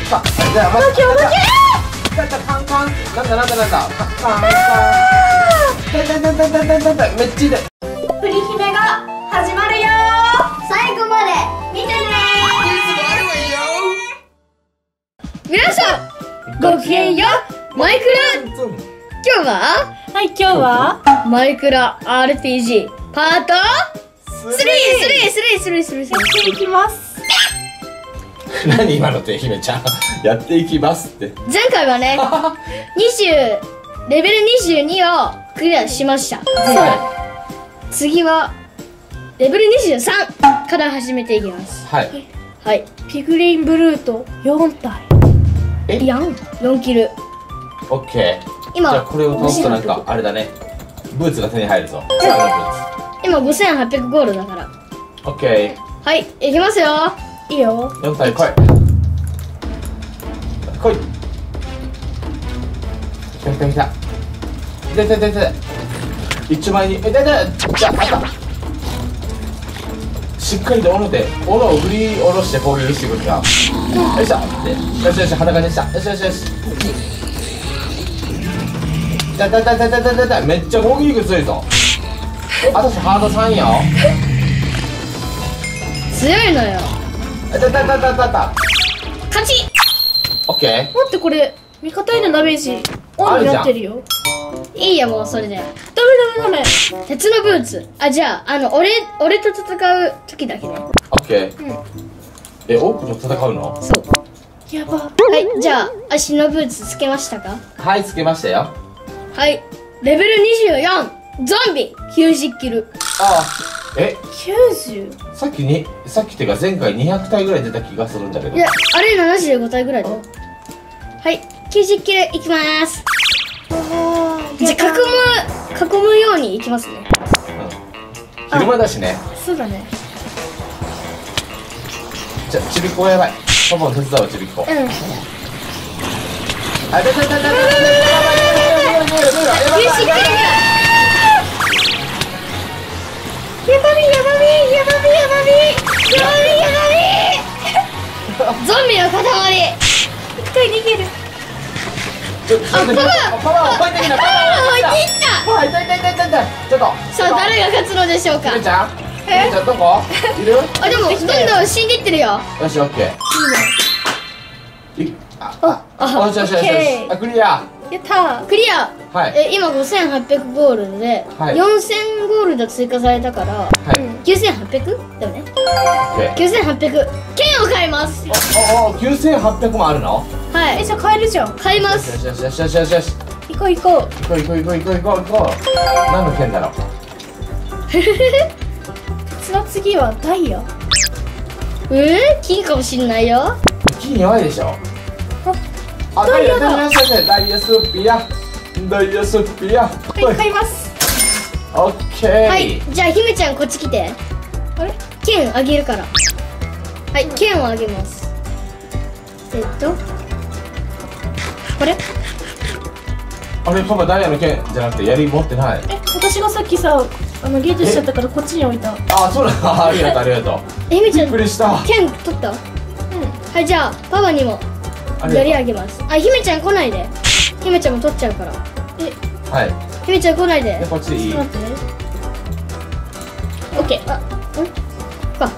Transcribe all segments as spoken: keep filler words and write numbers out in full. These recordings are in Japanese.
かじゃあ待って。カンカンなんだなんだなんだカンカンだだだだだだだめっちゃ痛い。 プリ姫が始まるよ。最後まで見てね。 皆さんごきげんよう。マイクラ今日ははい今日はマイクラ アールピージー パートスリースリースリースリースリースリーやっていきます。 何今のって姫ちゃんやっていきますって前回はねにじゅうレベルにじゅうにをクリアしました。次はレベルにじゅうさんから始めていきます。 はいはい。 ピグリンブルートよん体。 えやんよんキル。 オッケー。 今じゃあこれを倒すとなんかあれだね、ブーツが手に入るぞ。 今ごせんはっぴゃくゴールドだから。 オッケー。はい、いきますよ。 いいよ。 よん体来い来い。来た来た来た来た来た来た。一丁前にえだだじゃああった。しっかりと斧で斧を振り下ろして攻撃してくるか。よいしょってよしよし裸にした。よしよしよし。だだだだだだだだめっちゃ攻撃力強いぞ。私ハードさんよ。 強いのよ。 だだだだだだ勝ち。 オッケー。 待ってこれ味方へのダメージオンになってるよ。 いいやもうそれで。 ダメダメダメ。 鉄のブーツ。あじゃああの俺俺と戦う時だけね。 オッケー。うん、えオークと戦うの？ そう。 やば。 はいじゃあ足のブーツつけましたか？ はいつけましたよ。 はい、レベルにじゅうよん、ゾンビきゅうじゅっキル。 ああ、えきゅうじゅう？ さっきに、さっきってか前回にひゃく体ぐらい出た気がするんだけど。 いや、あれななじゅうご体ぐらいだよ。はい、きゅうじゅっキルいきまーす。じゃあ、囲む、囲むようにいきますね。 うん。昼間だしね。 そうだね。 じゃあ、ちびっこやばい。パパの手伝うわ、ちびっこ。 うん。 あ、だだだだだだだだだだきゅうじゅっキルぐらい。やばみやばみやばみやばみやばみやばみゾンビの塊。 一回逃げる。 ちょっと、パパパパを置いてきな。パパを置いてきた。パパ、痛い痛い痛い痛い。ちょっと。 さあ、誰が勝つのでしょうか。 ひめちゃんひめちゃんどこいる？ あ、でも、どんどん死んでいってるよ。 よし、オッケー。いあ、あ、 あ、 よしよしよしよし。あ、クリア。 やったー。 クリア。 はい。 え、今ごせんはっぴゃくゴールドで、 はい、 よんせんゴールド追加されたから、はい、きゅうせんはっぴゃくだよね。きゅうせんはっぴゃく。剣を買います。 おお、きゅうせんはっぴゃくもあるの？ はい。 え、じゃあ買えるじゃん。 買います。 よしよしよしよしよし。 行こう行こう。 行こう行こう行こう行こう行こう行こう。何の剣だろう。 その次はダイヤ。 えー、金かもしんないよ。 金弱いでしょ。あ、ダイヤダイヤダイヤスーピアダイヤスーピア。 はい、買います。 オッケー。 はい、じゃあ姫ちゃんこっち来て。 あれ？ 剣あげるから。はい、剣をあげます。えっとこれ。 あれパパダイヤの剣じゃなくて槍持ってない。 え、私がさっきさあのゲートしちゃったからこっちに置いた。 あ、そうだ。ありがとうありがとう。 え、姫ちゃんびっくりした。 剣取った？うん。はい、じゃあパパにも槍あげます。あ、姫ちゃん来ないで。姫ちゃんも取っちゃうから。 え、 はい。 姫ちゃん来ないで。 でこっちでいい。 待ってね。 オッケー。あ、ん？か。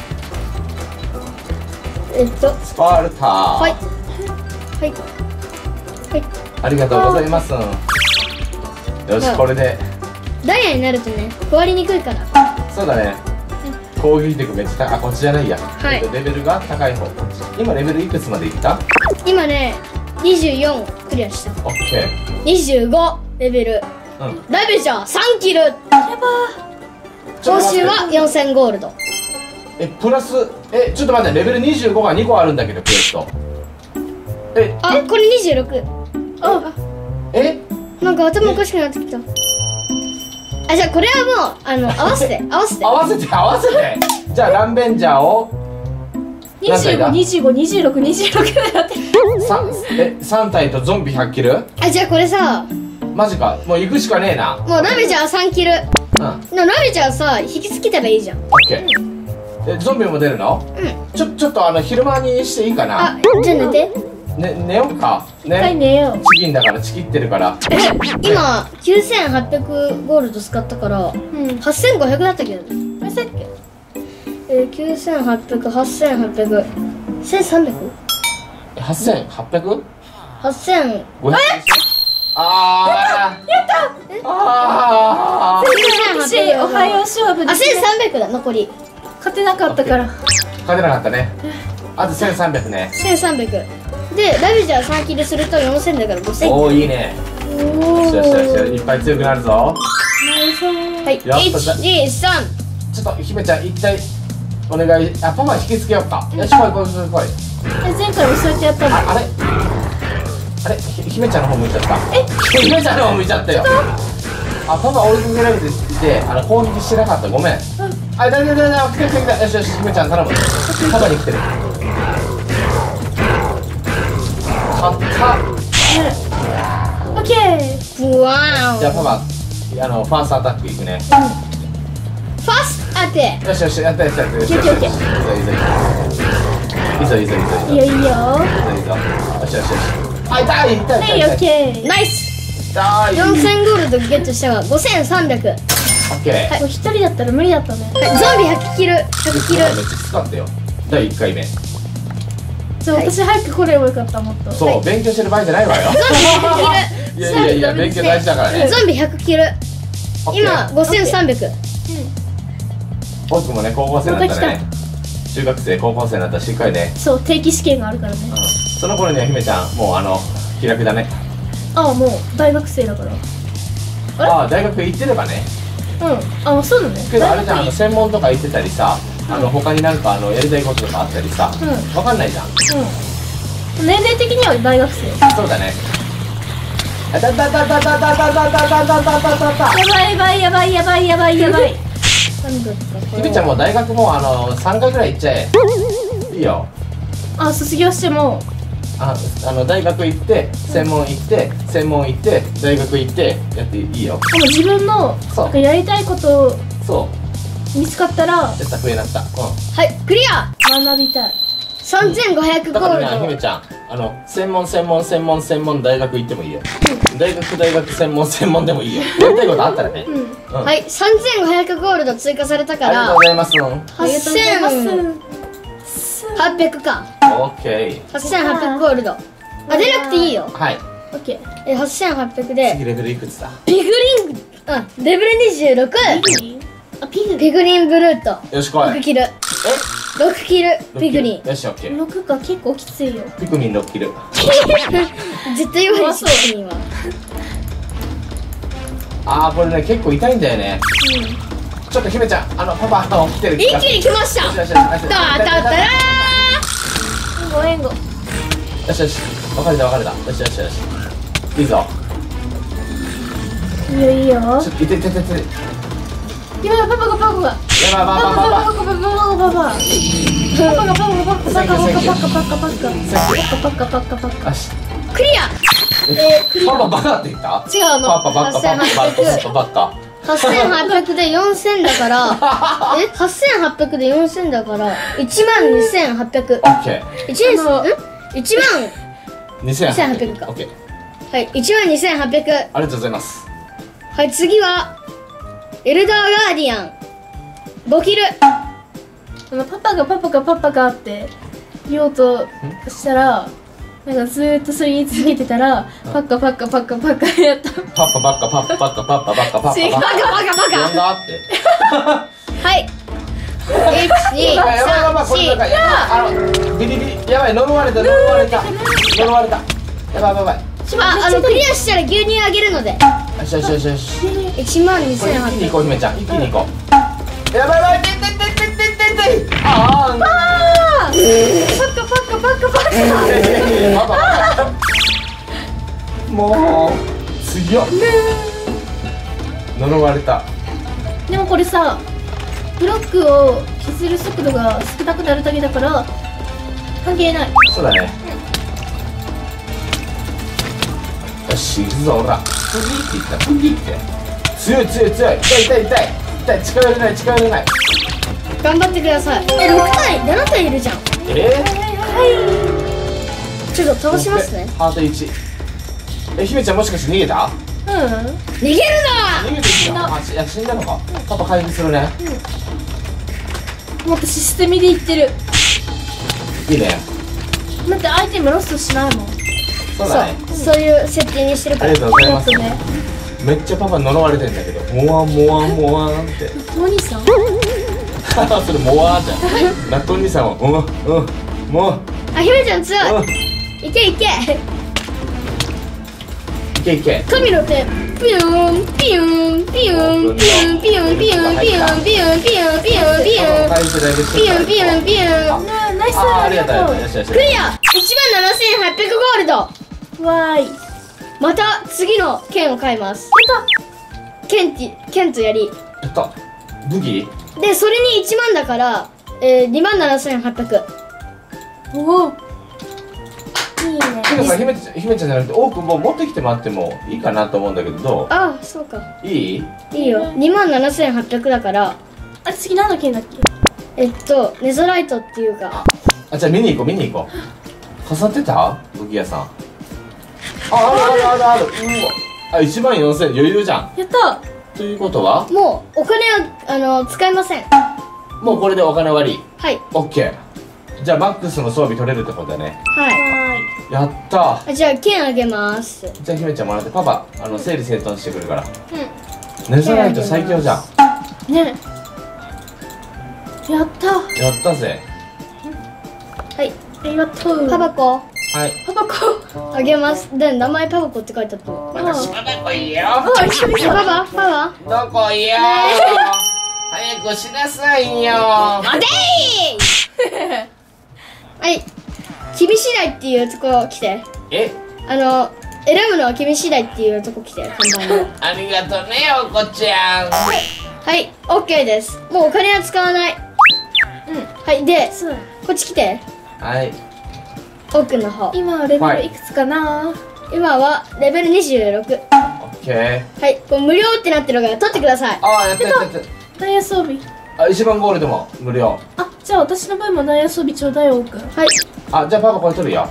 えっと。 スパルタ。 はい。はい。はい。 ありがとうございます。よし、これで。 ダイヤになるとね、壊れにくいから。 そうだね。攻撃力めっちゃ高い。あ、こっちじゃないや。 はい。 レベルが高い方。今レベルいくつまでいった？ 今ね、にじゅうよんクリアした。 オッケー。 にじゅうごレベル。うん。ラベジャーさんキル。やばー。報酬はよんせんゴールド。 え、プラス、え、ちょっと待って、レベルにじゅうごがにこあるんだけど、クエスト。え、 あ、これにじゅうろく。あ、 え？ なんか頭おかしくなってきた。あ、じゃあこれはもう、あの、合わせて、合わせて。 合わせて、合わせて。じゃあ、ランベンジャーを。 にじゅうご、にじゅうご、にじゅうろく、にじゅうろくでやってる。 え、さん体とゾンビひゃくキル？ あ、じゃあこれさ。 マジか、もう行くしかねえな。 もうラベジャーさんキル。うん。でもラベジャーさ、引きつけたらいいじゃん。 オッケー。え、ゾンビも出るの？うん。ちょ、ちょっとあの、昼間にしていいかな？ あ、じゃあ寝て。 ね、寝ようか一回ね。 寝よう。 チキンだからチキってるから今きゅうせんはっぴゃくゴールド使ったからうん。 はっせんごひゃくだったけどね。 これさっけ。 えー、きゅうせんはっぴゃく、はっせんはっぴゃく、せんさんびゃく、 はっせんはっぴゃくはっせん、 ごひゃくあーやったあー私おはよう勝負であ、せんさんびゃくだ残り。 勝てなかったから。 勝てなかったね。あとせんさんびゃくね。 せんさんびゃくでラビジャーさん切りするとよんせんだからごせん。 おおいいね。 およしよしよしよし、いっぱい強くなるぞ。 はい、 やっぱだいち、に、さん。 ちょっと姫ちゃん一体お願い。あ、パパ引きつけようか。よし、来い来い来い来い。 え、前回もそうやってやったの。 あ、あれあれ、ひ姫ちゃんの方向いちゃった。え、姫ちゃんの方向いちゃったよ。あ、パパ追いかけられてて、あの攻撃してなかった。ごめん。あ、だいだいだいだい、来て来て来た。よしよし、姫ちゃん頼む。パパに来てる。勝った。 オッケー。 わーお。 じゃあパパ、あのファーストアタックいくね。 ファースト当て。 よしよし、やったやったやった。よしよしよし。いいぞいいぞいいぞ。いいぞいいぞいいぞ。 いいよいいよ。 いいぞいいぞ。よしよしよし。あ、痛い痛い痛いはい、オッ痛い。 ケー。 ナイス。 痛い。 よんせんゴールドゲットしたがごせんさんびゃく。はい、 オッケー。 もう一人だったら無理だったね。 ゾンビひゃくキル、ひゃくキル。 めっちゃきつかったよ。だいいっかいめ。 そう、私早く来ればよかった、もっと。 そう、勉強してる場合じゃないわよ。 ゾンビひゃくキいやいやいや、勉強大事だからル。 ね。 ゾンビひゃくキル。今ごせんさんびゃく。 僕もね、高校生になったらね、中学生、高校生になったらしっかりね、 そう、定期試験があるからね。 うん、その頃には姫ちゃん、もうあの、気楽だね。 ああ、もう大学生だから。あれああ、大学行ってればね。 うん。あ、そうだね。 けどあれじゃん、あの、 大学専門とか行ってたりさ、あの、他になんかあの、やりたいこととかあったりさ、 うわかんないじゃん。 うん。年齢的には大学生。 そうだね。あたたたたたたたたたたたたたた。 やばいやばいやばいやばいやばいやばい。 なんだったこれひめちゃんもう大学もうあのさんかいぐらい行っちゃえ。いいよ。 あ、卒業しても。 あ、あの大学行って専門行って専門行って大学行ってやっていいよ。 でも自分のそうなんかやりたいことをそう見つかったらやった笛になった。うはいクリア。 学びたい。 さんぜんごひゃくん。 ゴだからね、ひールめちゃんあの専門専門専門専門大学行ってもいいよ。大学大学専門専門でもいいよ。やりたいことあったらね。 うん。 うん。 ド。はいさんぜんごひゃくゴールド追加されたからありがとうございます。 ありがとうございます。 はっぴゃくか。 オッケはっせんはっぴゃくゴールド。あ出なくていいよ。 ー。はい。 オッケー。 えはっせんはっぴゃくで次レベルいくつだ。 ピグリンあレベルにじゅうろく。 ピグリン？あ、ピグリン。 ピグリンブルートよし来い。 ろくキル。 え？ ろくキルピグリン。 よしオッケー。 六か結構きついよ。 ピクミンろっキル。 絶対弱いしピグリンは。 あーこれね結構痛いんだよね。ちょっとひめちゃんあのパパあの来てる。 一気に来ました。 よしよしよしよしたたたらご援護。 よしよし分かれた分かれた。よしよしよしいいぞ。 いいよいいよ。 ちょっと痛い痛い痛い痛い。 やばい、パパがパパが。 やばいパパパパパパパがパパがパパがパパがパパがパパがパパがパパがパパがパパがよし。 クリア。 えパパバカって言った？ 違うの。 パパバカパパバカパパバカ。 はっせんはっぴゃくでよんせんだからえはっせんはっぴゃくでよんせんだからいちまんにせんはっぴゃく。 オッケいちまんんいちまんー。にせんはっぴゃくかオッケー。 はいいちまんにせんはっぴゃく。 ありがとうございます。 はい次はエルダーガーディアンごキル。 あのパパがパパがパパがって言おうとしたら、なんかずーっとそれ言い続けてたら、パッカパッカパッカパッカやった。 パパバカパパバカパパバカパパ違うバカ。 バカバカバ呼んカ。 だって。 はいいちにやばいやばいやばいこれなんかさんよんあのビリビリやばい呪われた呪われた呪われたやばいやばいやああのクリアしたら牛乳あげるのでばい。よしよしよしよし。 いちまんにこれせんはっぴゃく。 一気に行こうひめちゃん一気に行こう。やばいやばいてってってってってってってああ。 パッカパッカパッカパッカ。 パパもう強っ。呪われた。 でもこれさ、ブロックを削る速度が少なくなるだけだから関係ない。 そうだね。よし行くぞほら。プギって言ったプギって強い強い強い。痛い痛い痛い痛い。近寄れない近寄れない。 頑張ってください。えろくたいななたいいるじゃん。 えちょっと倒しますね。 ハートいち。え、姫ちゃんもしかして逃げた？ うん逃げる逃げてきた。あ、しいや死んだのか。パパ回復するね。 もっとシステムでいってる。 いいね。 だってアイテムロストしないもん。 な。 そうだね。 そう、そういう設定にしてるからあり。がとうございます。 だってね、 めっちゃパパ呪われてんだけど、モワンモワンモワンって。 お兄さん。 それモワンじゃん。納豆兄さんは、うんうんもうあ、姫ちゃん強うんい。いけいけ。 いけいけ。 神の手。ピューンピューンピューンピューンピューンピューンピューンピューンピューンピューンピューン回復だけしてピューンピューンピューン。 ねえ、ナイスあーありがありがとう。 とう。 よしよしよし。 クリアいちまんななせんはっぴゃくゴールド。 わーい。やっまた次の剣を買います。剣って剣と槍やった。武器？ で、それにいちまんだから、えー、にまんななせんはっぴゃく。 た。おお。いいね。 てかさ、姫ちゃん、姫ちゃんじゃなくて、多くもう持ってきてもらってもいいかなと思うんだけど、どああ、そうか。 う？いい？ いいよ。にまんななせんはっぴゃくだから、 あ、次何の剣だっけ？ えっと、ネザライトっていうか、 あ、じゃあ見に行こう、見に行こう。飾ってた？武器屋さん。あ、あるあるあるある。うわ。あ、いちまんよんせん余裕じゃん。 やった。 ということは、 もうお金は、あの、使いません。 もうこれでお金割り。 はい。 オッケー。じゃあマックスの装備取れるってことだね。 ははやったい。あじゃあ、剣あげます。 ー。じゃあ姫ちゃんもらって、パパ、あの、整理整頓してくるから。 うん。 ネザライト最強じゃん。 ーい。ねえ。やった。 やったぜ。 はい。 ありがとう。 パパコ、 はい。 パパコ。 あげます。で、名前パパコって書いてあった。 私パパ来いよ。 あ、一緒にパパパパどこいよ。早くしなさいよ。 待てーはい。君次第っていうとこ来て。 え、 あの、選ぶのは君次第っていうとこ来て、看板の。 ありがとうね、おこちゃん。 はい、オッケーです。もうお金は使わない。 うん。 はい、で、 そうだ。 こっち来て。 はい。 奥の方。 今はレベルいくつかな？ 今はレベルにじゅうろく。 オッケー。 はい、こう無料ってなってるから取ってください。 ああ、やったやったやっダイヤ装備。 た。あ、一番ゴールドも無料。 あ、じゃあ私の分もダイヤ装備ちょうだい、多くん。 はい。 あ、じゃあパパこれ取るよ。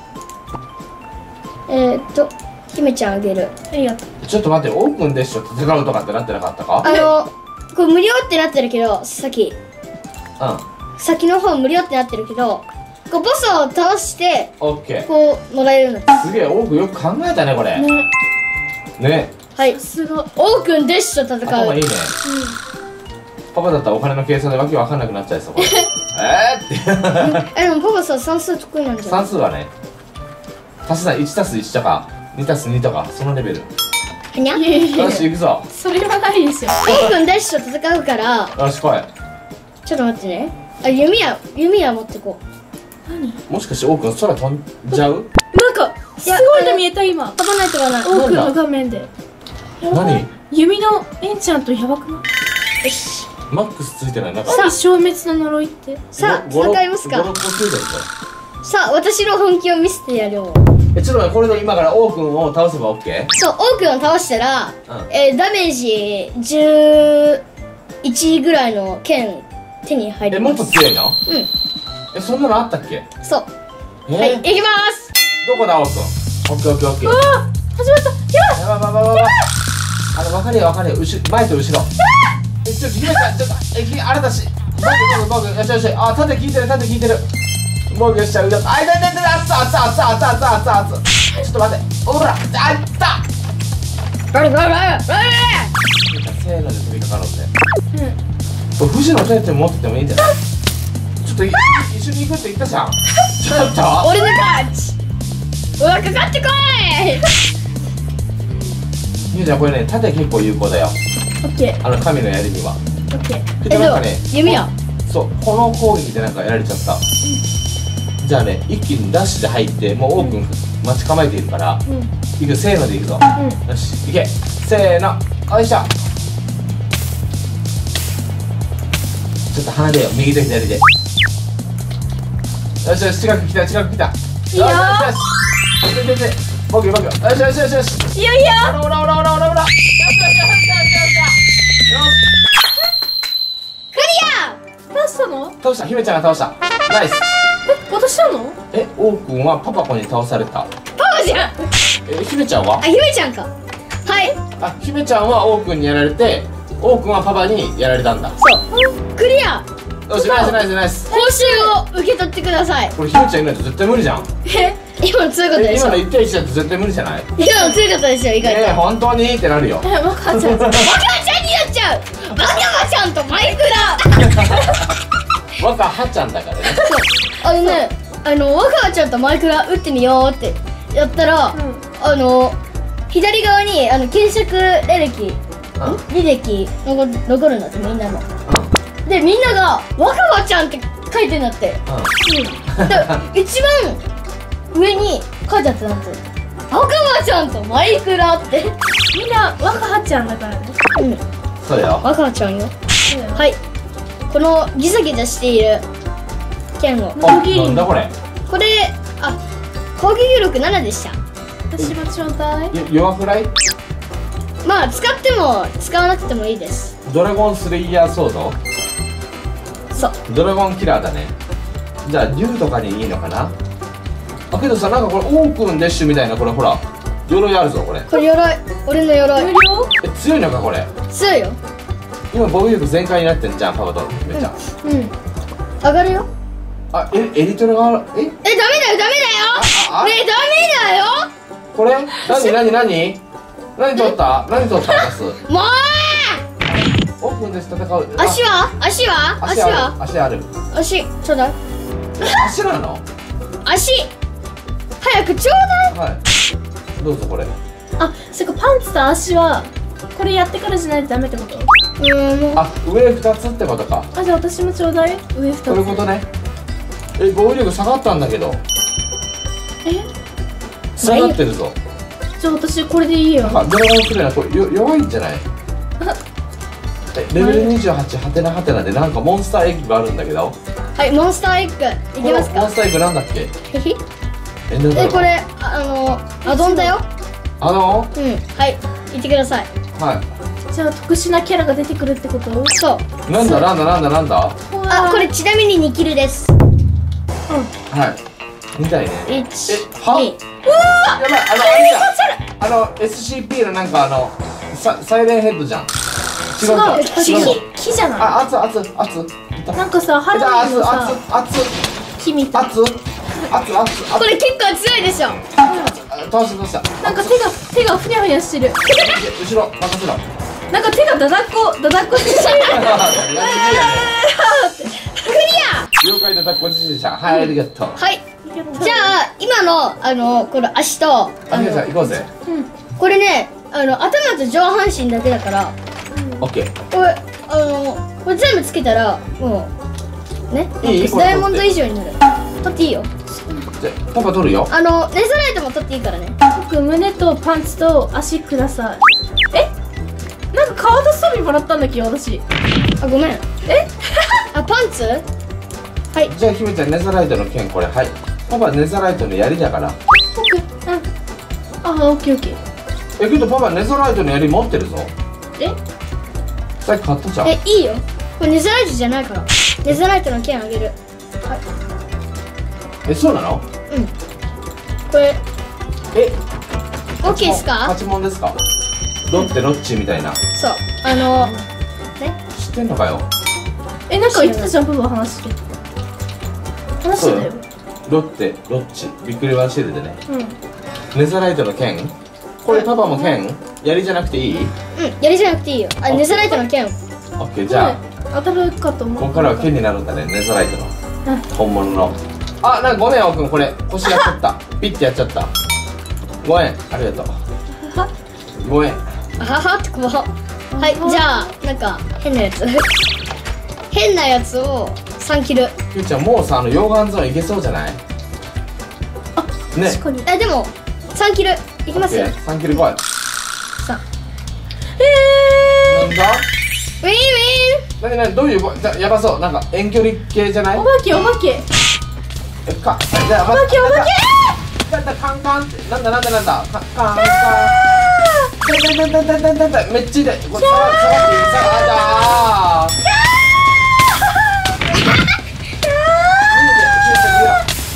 うん。 えー、っと、姫ちゃんあげる。 ありがとう。 ちょっと待って、オープンでしょ。戦うとかってなってなかったか？ あの、こう無料ってなってるけど、さっき。 うん。 先の方無料ってなってるけど、こうボスを倒して、 オッケー。 こうもらえるのです。 すげえ、オークよく考えたね、これ。 ね。 ね。 はいさ。すが。 オーくんでっしょ戦う。 頭いいね。パパだったらお金の計算でわけわかんなくなっちゃいそう、これ。えーって。 え、でもパパさ、算数得意なんじゃない？ 算数はね、足し算いちたすいちとか、にたすにとか、そのレベル。 はにゃ？ いやいやよし、 いや。 行くぞ。 それはないですよ。 オーくんでっしょ戦うから、 よし、来い。 ちょっと待ってね。あ、弓矢、弓矢持ってこう。 何？ もしかしてオークン空飛んじゃう？ なんかすごいの見えた今。 飛ばない飛ばない。 多くの画面で。 何？ 弓のエンチャントやばくない？ よし。 マックスついてない。なんか、 何消滅の呪いって？ さあ、 ごろ戦いますごろか。 っこついてるぞ。 さあ、私の本気を見せてやろう。 え、ちょっと待って、これで今からオークンを倒せばオッケー？ そう、オーくんを倒したら、 うんえー、ダメージじゅういちぐらいの剣手に入え、もっります。 と強いの？ うえ、そんなのあったっけ？ ん、そう。 えーはい、行きます。 どこだオークン？オッケーオッケーオッケー。 ああ始まった。やばい。 やばいやばいやばいやばい。あの、分かるよ分かるよ。後ろ前と後ろ。え、ちょっと、姫ちゃん、ちょっと、え、きあれだし。ボグボグボグ、よしよし。あ、縦聞いてる縦聞いてる。ボグよっしゃ、うど。あ、痛い痛い痛い、熱々熱々熱々熱々熱々。ちょっと待って。おら、あったガリガリガリガリせーので飛びかかろうぜ。 うん。 これ富士の手って持っててもいいんじゃない？ちょっとい一緒に行くって言ったじゃん。ちょっと。 俺の勝ち。うわ、かかってこい。 ゆうちゃんこれね、盾結構有効だよ。 オッケーあの神の槍には。 オッケー。 けどなんかね、 弓矢。 そう、この攻撃でなんかやられちゃった。じゃあね、一気にダッシュで入って、もうオープン待ち構えているから、 うん行く、せーので行くぞ。 うん。 よし、行け。せーの、よいしょ。ちょっと離れよ、右と左で。よしよし、近く来た、近く来た。 いいよー。 よしよしよしよし。ボキボキ。よしよしよしよし。 いやいや。 オラオラオラオラオラオラ。よしよしよしよしよしよし。 クリア。 倒したの？ 倒した、姫ちゃんが倒した。ナイス。 私なの？ え、王くんはパパ子に倒された。 パパじゃん。 え、姫ちゃんはあ、？ひめちゃんか。はいあ、姫ちゃんは王くんにやられて、王くんはパパにやられたんだ。 そうクリア。 よし、ナイスナイスナイス。 報酬を受け取ってください。 これ姫ちゃんいないと絶対無理じゃん。 え、 今の強かったえ、 でしょ。 今のいち対いちだと絶対無理じゃない？ 今の強かったでしょ、意外と。 えー、本当にってなるよ。 え、わかっちゃう。 バカちゃんになっちゃう。バカバちゃんとマイクラ。 若はちゃんだからね。 あのね、あの若葉ちゃんとマイクラ打ってみようってやったら、 うんあの左側にあの検索履歴うん。 履歴残残るんだってみんなの。でみんなが若葉ちゃんって書いてんだって。で一番上に書いてあったんですよ。若葉ちゃんとマイクラって。 みんな若葉ちゃんだからね。 うん、 そうよ。 若葉ちゃんよ。 そうだよ。 はい。このギザギザしている剣を。 あ、 ノギリなんだこれ。 これあ攻撃力ななでした。 私もちょうだい。 よ弱くない？ まあ使っても使わなくてもいいです。 ドラゴンスレイヤーソード？ そう。 ドラゴンキラーだね。じゃあ竜とかにいいのかな？あ、けどさ、なんかこれオークンデッシュみたいな、これほら鎧あるぞこれ。 これ鎧、俺の鎧無料？ え、強いのかこれ？ 強いよ。 今防御力全開になってんじゃん、パパとめっちゃ。 うん上がるよ。 あ、え、エリトラがある。え、 えダメだよダメだよ。 ああねえダメだよ。 これ？なになになに？何取った？何取ったパス？ もうオープンです、戦う。あ足は足は足足ある。 は足ある。 足ちょうだい。 足なの？ 足早くちょうだい。 はい。どうぞこれ。 あ、そっか、パンツと足はこれやってからじゃないとダメってこと？ うーんもうあ、上二つってことか。 あ、じゃあ私もちょうだい。上二つ。 そういうことね。え、防御力下がったんだけど。 え、 下がってるぞ。 じゃあ私これでいいよ。 あ、ドラゴンスレイヤーこれよ弱いんじゃない？え、レベルにじゅうはちハテナハテナでなんかモンスターエッグがあるんだけど。 はいモンスターエッグいきますか。 このモンスターエッグなんだっけ？ へひえ、なんだろうえこれあのアドンだよ。 あのうんはい言ってください。 はじゃあ特殊なキャラが出てくるってこと？ そうい。なんだなんだなんだなんだ。 あこれちなみににキルです。 はい。みたいね。 いちえはにやばい、あの、あれじゃん。あの、エスシーピー のなんかあの、ササイレンヘッドじゃん。違うか。 違う。 違うか。 木、木じゃない？ あ、熱熱熱熱。 なんかさ、ハロウィンのさ、 熱熱木みたい。 熱熱熱熱これ結構強いでしょ。 倒した倒した。 なんか手が手がふにゃふにゃしてる。 後ろ任せろ。 なんか手がだだっこだだっこしてる。 クリ了解だったこっちじゃん。はい、ありがとう。 アはいじゃあ今のあのこの足とあありがとう、 の行こうぜ。 これねあの頭と上半身だけだからオッケー。 これあのこれ全部つけたらもうねいいこれダイヤモンド以上になる。取っていいよ。 じゃあ、パパ取るよ。 あのネザライトも取っていいからね。 僕胸とパンツと足ください。え？なんか顔と装備もらったんだっけ私。 あごめん。 え？ あパンツはいじゃあ、姫ちゃん、ネザライトの剣これ。はい。パパ、ネザライトの槍だから。 僕、うん。あ、オッケーオッケー。 え、けどパパ、ネザライトの槍持ってるぞ。 え？ さっき買ったじゃん。 えいいよ。これネザライトじゃないからネザライトの剣あげる。 え、そうなの？ うんこれえ、 オッケーですか。 八問ですか？ロッテロッチみたいな。 そうあのね知ってんのかよ。 え、なんか言ってたじゃん、パパ話して。話してたよ。 ロッテロッチびっくりワンシールでね。 うん。 ネザライトの剣。これパパも剣？槍じゃなくていい？ うんやりじゃなくていいよ。あネザライトの剣オッケー、じゃあ当たるかと思う。 ここからは剣になるんだね、ネザライトのうん本物の。あ、なんかごめん、おくん、これ腰やっちゃった。ピッてやっちゃった。ごめん、ありがとはう。ごめん。 あははってこうはいじゃあなんか変なやつ変なやつをさんキル。 ゆうちゃん、もうさ、あの溶岩ゾーンいけそうじゃない？ね。 確かに。 あでもさんキルいきますよ。 さんキル来い。 さえなんだ？ ウィンウィンなになに、どういうぼ、じゃやばそう、なんか遠距離系じゃないー、お？化けお化け。 え、か、じゃあ、 お化けお化け。 だだカンカンってなんだなんだなんだカンカンカンだだだだだだだめっちゃ痛い。これ下が下がって下がだー。逃げて逃げて逃げろ。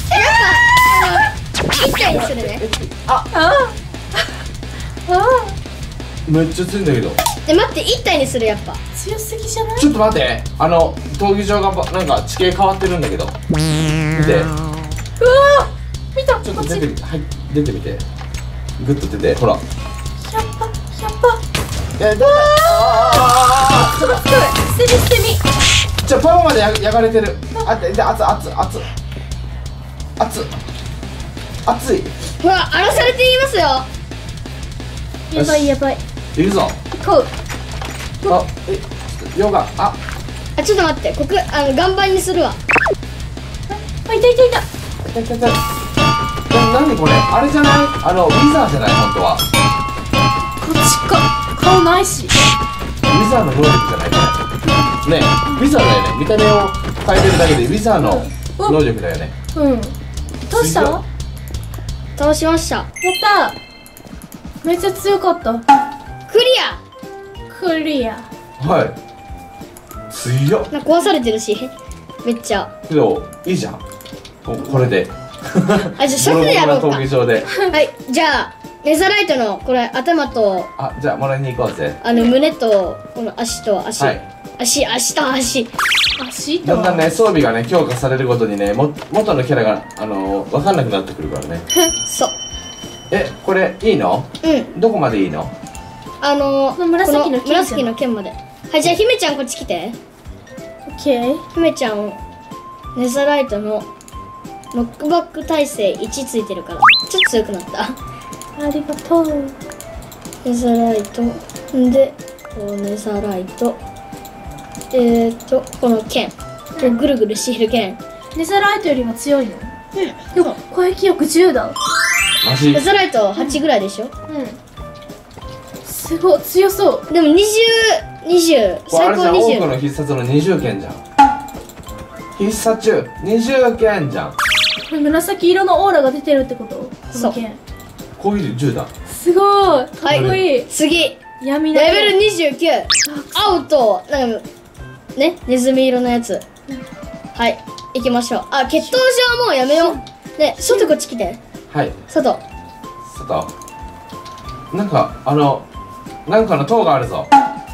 一体にするね。 あああめっちゃ強いんだけど。 で待って一体にするやっぱ。 強すぎじゃない？ ちょっと待って、あの闘技場がばなんか地形変わってるんだけど。見て、 うわ見た。 ちょっとこっち出てみて、はい、出てみて。グッと出て、ほら。 ひゃっぱひゃっぱ。 いや、出た。あすごいすごい。捨てみ捨てみ。 あ。じゃ、パパまでや焼かれてる。あ、で、で、熱、熱、熱。熱。熱い。 うわ荒らされていますよ。 やばいやばい。 いるぞ。 こう。 あ、え、ちょっと、ヨガ、あ。 あちょっと待って、ここあの岩盤にするわ。 あいたいたいた。 痛い痛い痛い。な、なにこれ、あれじゃない、あの、ウィザーじゃない、本当は。 こっちか。顔ないし。 ウィザーの能力じゃない、これ。ねえ、ウィザーだよね。見た目を変えてるだけで、ウィザーの能力だよね。 うん。どうした？ 強いやっ倒しました。 た。めっちゃ強かった。 クリクリア。 はい。強っ。 ア。なんか壊されてるしめっちゃ。 けど、いいじゃん。ここれで。 あじゃあシャフでやろうか。 ボロボロな闘技場で。 はいじゃあネザライトのこれ頭とあ、じゃあ、もらいに行こうぜ。 あの胸とこの足と足、 はい。 足足と足。 足と。 だんだんね、装備がね、強化されるごとにね、も元のキャラが、あのー、分かんなくなってくるからね。 そう。 え、これ、いいの？ うん。 どこまでいいの？ あのー、 この紫の剣この紫の剣まで。はいじゃあ姫ちゃんこっち来て。 オッケー。 姫ちゃんネザライトのノックバック耐性いちついてるからちょっと強くなった。 ありがとう。 ネザライトでこうネザライトえーとこの剣こうぐるぐるしている剣。 ネザライトよりも強いの？ うん。 でも攻撃力じゅうだ。 マジネ？ザライトはちぐらいでしょ。 うん。すごい強そう。 でもにじゅう、にじゅう、 これあれじゃん、 最高にじゅう。 多くの必殺のにじゅう剣じゃん。必殺中にじゅう剣じゃん。 これ紫色のオーラが出てるってこと？この剣。 攻撃力じゅうだ。 すごい。かっこいい。 次レ闇のベルにじゅうきゅう。青となんかねネズミ色のやつ。はい行きましょう。あ決闘場はもうやめよう。ね外こっち来て。 はい。 外。 外。なんか、あの、なんかの塔があるぞ。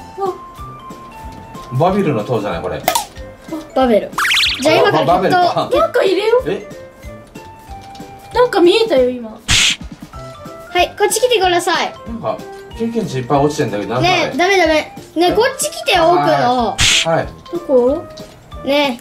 バビルの塔じゃないこれ。 バベル。じゃあ今からバベル決闘。 か。 なんか入れよ。 え、 なんか見えたよ今。 はいこっち来てください。 なんか経験値いっぱい落ちてんだけど、なんかあれ。 ねダメダメ。ねこっち来て多くの。 はい。 どこ？ は？ ね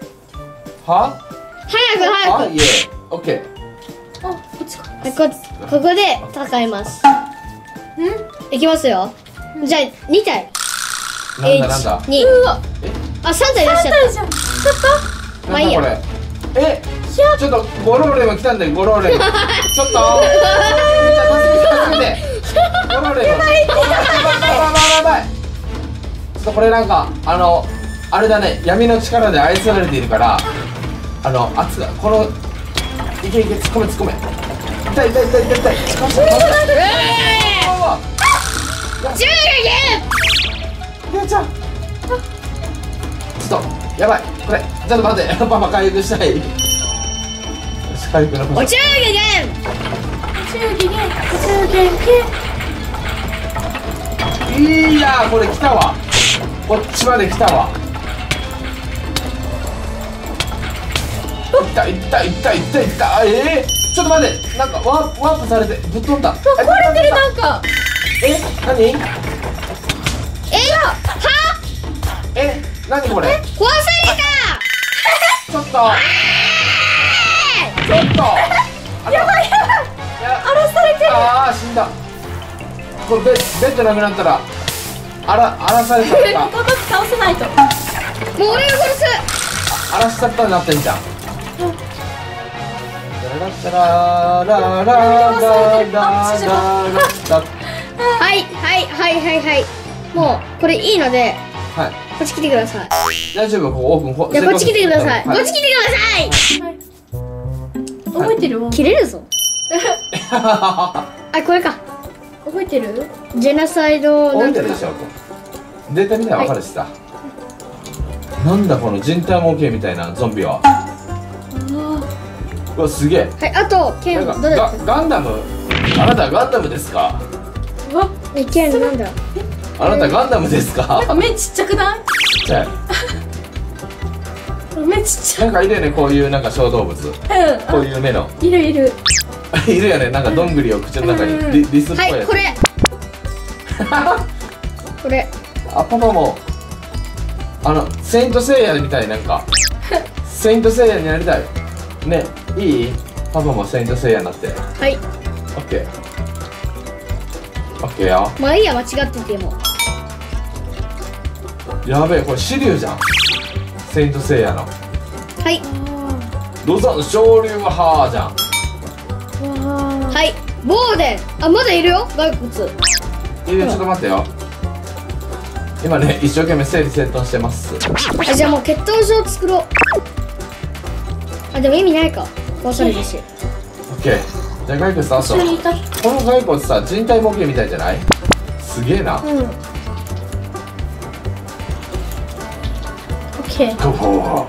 早くは？ 早く。 いえ、オッケー。 あ、こっちか。 はいこここで戦います。 ん？ いきますよ。じゃあに体。 なんだなんだ。 に。 うわ。 あさん体出しちゃっ大じゃん。ちょっまあいいやなんだこれ。え、ちょっとゴローレム来たんだよ、ゴローレム。ちょっと。めっちゃ助けて助けて。ゴローレム。やばいやばいやばいやばい。ちょっとこれなんかあのあれだね、闇の力で操られているから、あの圧がこのいけいけ突っ込め突っ込め。痛い痛い痛い痛い痛い。かわしたかわした。 た。 やじゅうやっちゃう。ちょっとやばいこれ。ちょっと待って、パパ回復したい。よし回復のお中元。 と中元中元いやーこれ来たわ。こっちまで来たわ。いったいったいったいったいった。えー、ちょっと待って、なんかワープワープされてぶっ飛んだ。 壊れてるなんか。 え、何？ えはえ、何これ？ 壊されちょっとちょっとやばいやばい。 荒らされてる。 ああ死んだ。これベベッドなくなったらあら荒らされちゃっここ倒せないと。 た。もう俺が殺す。 た。荒らしちゃったになってんじゃん。ララララララララララ。 はいはいはいはいはい。もうこれいいのではい。 こっち来てください。 大丈夫、ここオープン。こいやこっち来てください。こはいっち来てください。 はい。覚えてるわ。 切れるぞ。あこれか。 覚えてる？ ジェノサイドなんとか覚えてるでしょ。データ見たらわかるしさ。なんだこの人体模型みたいなゾンビは。 あうわすげえ。 はいあと剣なんかガどれだっガンダム、あなたガンダムですか？ うわけ？え剣なんだ？ あなたガンダムですか？ なんか目ちっちゃくない？ ちっちゃい。 目ちっちゃい。 なんかいるよね、こういうなんか小動物、 うんこういう目のいるいる。 いるよね、なんかどんぐりを口の中にうんリリスっぽやつ。 はいいこれこれあ、パパもあのセイントセイヤみたい、なんかセイントセイヤになりたいね。いい？パパもセイントセイヤになって。 はいオッケーオッケーよ。 まあいいや間違っててもやべえ、これシリュウじゃん、セイントセイヤのはいロザン昇竜派じゃん。 わあ。 はいボーデンあまだいるよ骸骨いいよ、ちょっと待ってよ。今ね、一生懸命整理整頓してます。 あじゃあもう血統書を作ろうあでも意味ないか壊されるしオッケー。じゃあ骸骨出そう。 一緒にいた。 この骸骨さ、人体模型みたいじゃない？すげえな。 うん。オッケー。 ここ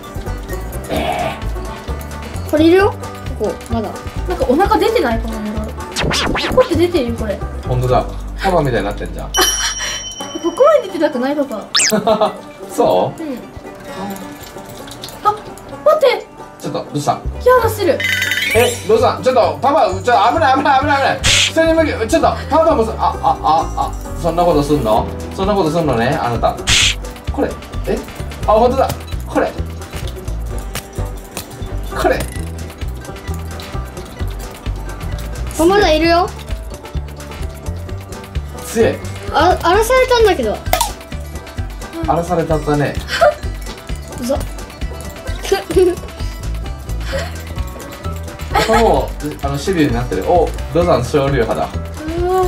これいるよここまだなんかお腹出てないこの野郎。こって出てるよこれ。 ほんとだ、パパみたいになってんじゃん。 ここまで出てなくないパパ？ そうん。あ、待って。 う？ちょっとどうした？ キャラする。 え、どうした？ちょっとパパ、ちょっと危ない危ない危ない危ない。それに向け、ちょっとパパもそああああそんなことすんの？そんなことすんのね、あなた。これ、え？あ、ほんとだ。これ。これ。 あまだいるよ強い。 あ荒らされたんだけど荒らされたったね。 うざパパもあのシリュウになってる。お、ロザン昇竜派だ。 うわ。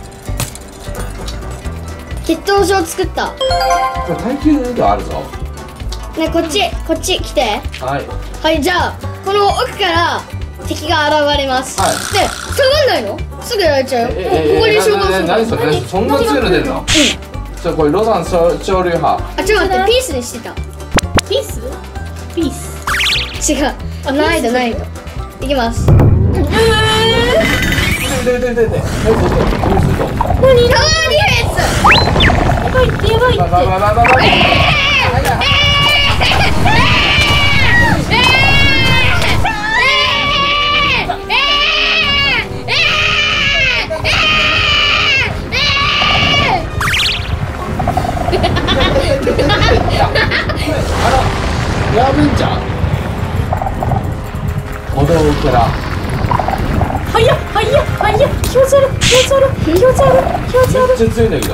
血統書を作ったこれ耐久度あるぞ。 ねこっちこっち来てはい。 はいじゃあこの奥から敵が現れます、 はいで下がんないのすぐやられちゃうよ、 えここに召喚するの何それ？何そんな強いの出るの？ちょっとこれロザン昇昇竜派。 あちょっと待ってピースにしてたピース？ピース。 違う難易度難易度いきます痛い痛い痛い痛い痛い。 何？ タワーディフェンスやばいってやばいって。 バババババババ。やべんじゃん。歩道からはやはやはや気持ち悪い気持ち悪い気持ち悪い気持ち悪い。 めっちゃ強いんだけど。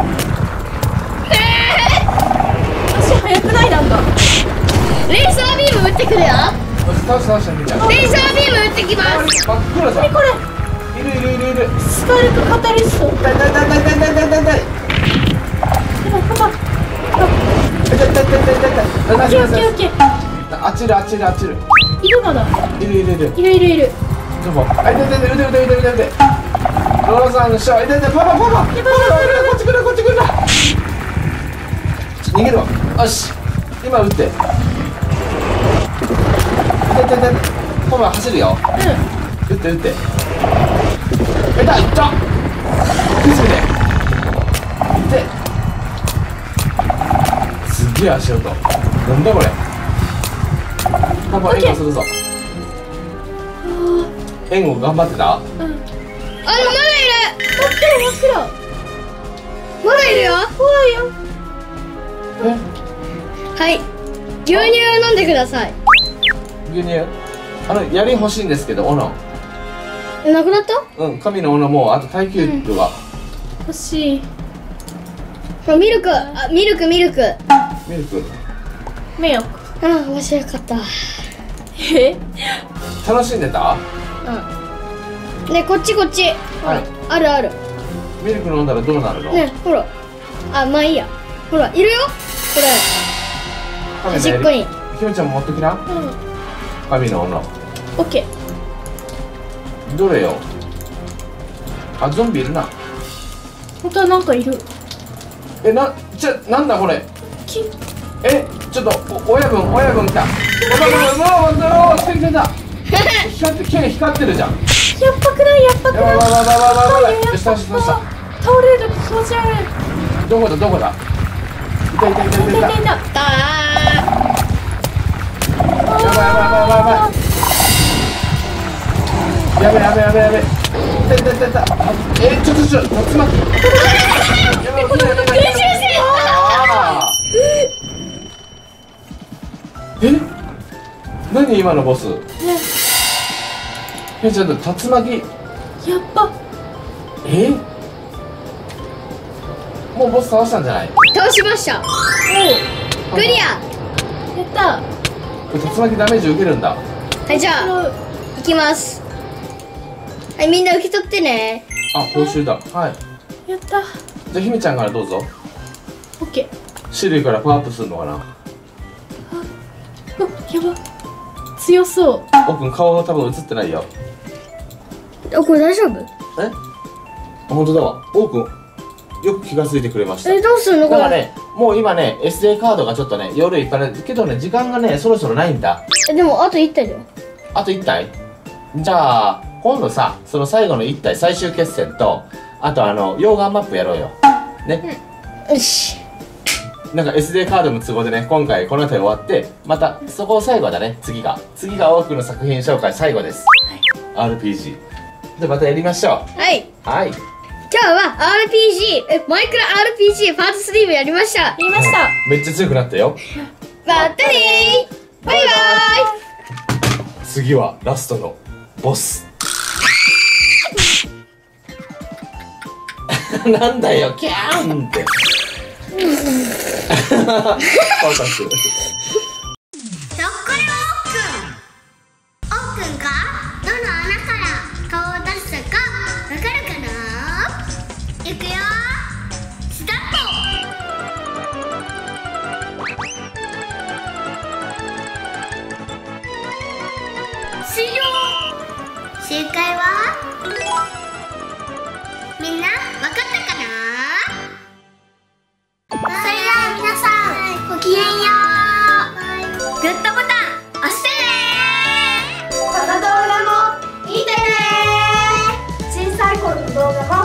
足速くないなんか。 レーザービーム撃ってくるよ倒した倒したみたいな。 レーザービーム撃ってきます真っ暗じゃん。 これいるいるいるいる。 スパルクカタリスト。 痛い痛い痛い痛い痛い痛い痛い痛い。 やばいパパ。 痛い痛い痛い痛い痛い痛い。 オッケーオッケーオッケー。 あっちいるあっちいるあっちいる。 いるまだ。 いるいるいる。 いるいるいる。 でも、あ、痛い痛い痛い痛い痛い痛い痛い痛い。ローさんのショー、痛い痛い、パパパパ。 やばいやばいやばい。 こっち来るこっち来るな。逃げるわ。よし。今撃って。痛い痛い痛い。パパ走るよ。撃って撃って。痛い痛っ。気づいて。痛い。すっげえ足音。なんだこれ。パパ援護するぞ。援護頑張ってた？ あでもまだいる真っ暗真っまだいるよ暗。怖いよ。 え？ はい牛乳を飲んでください牛乳？あの槍欲しいんですけど、斧。 えなくなったうん、神の斧もうあと耐久度が。 欲しい。 あミルクあミルクミルクミルク。 迷惑。 あ面白かったえ？ 楽しんでた？ うんねこっちこっちはい。 あるあるミルク飲んだらどうなるの？ ねほらあまあいいやほらいるよこれ神の槍。 端っこにひめちゃんも持ってきな。 うん。 神の斧。 オッケー。 どれよ？あ、ゾンビいるな。 本当はなんかいる。 え、な、ちょ、なんだこれ。 き。 え、ちょっと、お親分、親分来た。親分、もう、もう、来た来た来た。 光って剣光ってるじゃん。 やっぱくないやっぱくない。 やばいやばいやばいやばいやばい。 やっぱ下下下。 倒れると気持ち悪い。 どこだどこだ。いたいたいたいたいた。 痛い痛い痛い。 だやばいやばいやばいやばい。やべやべやべやべ。いたいたいたいた。えー、ちょっとちょっと竜巻。やばいやばいやばいやばい。え？何今のボス？え、ちょっと竜巻。 やっぱえ？もうボス倒したんじゃない？ 倒しました。クリア。 やったこれ竜巻ダメージ受けるんだ。 はい、じゃあー。 行きます。はい、みんな受け取ってね。 あ、報酬だ。はい。 やったじゃあ姫ちゃんからどうぞ。 オッケ種類からパワーアップするのかな。 ー。あ、やば強そう。 おくん顔が多分映ってないよ。 あ、これ大丈夫？ え？あ、本当だわ。おくんよく気がついてくれました。 え、どうするのこれ？ だからね、もう今ね エスデー カードがちょっとね夜いっぱいだけどね、時間がねそろそろないんだ。 え、でもあと一体だよ。 あといち体。じゃあ今度さ、その最後のいち体最終決戦と、あとあの溶岩マップやろうよね。 よし。 なんか エスデー カードの都合でね、今回この辺り終わって、またそこを最後だね。次が次が多くの作品紹介最後です。 アールピージー でまたやりましょはい。 う。はい。 今日は アールピージー、え、マイクラ アールピージー パートスリーもやりました。 言いました。 めっちゃ強くなったよ。 またねー。バイバ次はラストのボス。なんだよキャーンって。フォーカス。 ひょっこりおっくん。おっくんがどの穴から顔を出したかわかるかな？いくよ。スタート。終了。正解はみんなわかったかな？それでは皆さんごきげんよう。グッドボタン押してね。この動画も見てね。小さい頃の動画も